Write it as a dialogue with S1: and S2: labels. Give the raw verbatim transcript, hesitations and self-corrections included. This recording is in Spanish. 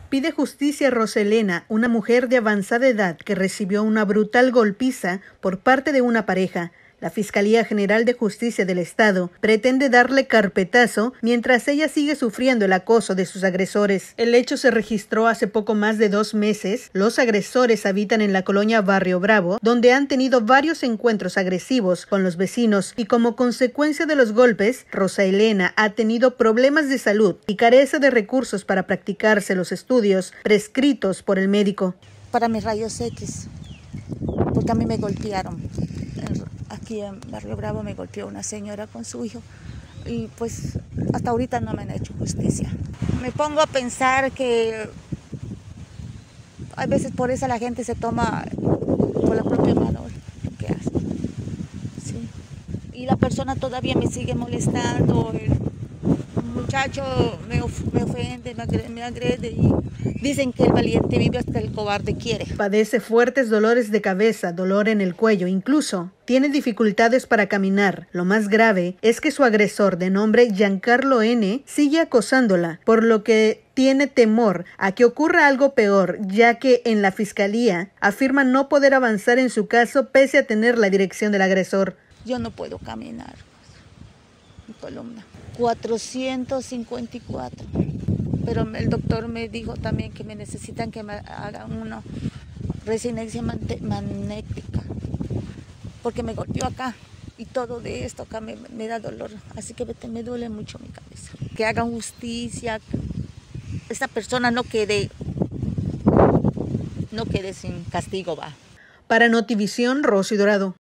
S1: Pide justicia a Rosa Elena, una mujer de avanzada edad que recibió una brutal golpiza por parte de una pareja. La Fiscalía General de Justicia del Estado pretende darle carpetazo mientras ella sigue sufriendo el acoso de sus agresores. El hecho se registró hace poco más de dos meses. Los agresores habitan en la colonia Barrio Bravo, donde han tenido varios encuentros agresivos con los vecinos y como consecuencia de los golpes, Rosa Elena ha tenido problemas de salud y carece de recursos para practicarse los estudios prescritos por el médico.
S2: Para mis rayos X, porque a mí me golpearon. Aquí en Barrio Bravo me golpeó una señora con su hijo y pues hasta ahorita no me han hecho justicia. Me pongo a pensar que a veces por eso la gente se toma por la propia mano lo que hace. Sí. Y la persona todavía me sigue molestando, el muchacho me, of me ofende, me agrede, me agrede y dicen que el valiente vive hasta el cobarde quiere.
S1: Padece fuertes dolores de cabeza, dolor en el cuello, incluso tiene dificultades para caminar. Lo más grave es que su agresor, de nombre Giancarlo N., sigue acosándola, por lo que tiene temor a que ocurra algo peor, ya que en la fiscalía afirman no poder avanzar en su caso pese a tener la dirección del agresor.
S2: Yo no puedo caminar. Mi columna. cuatrocientos cincuenta y cuatro. Pero el doctor me dijo también que me necesitan que me hagan una resonancia magnética, porque me golpeó acá y todo de esto acá me, me da dolor, así que me duele mucho mi cabeza. Que hagan justicia, esta persona no quede, no quede sin castigo, va.
S1: Para Notivisión, Rosy Dorado.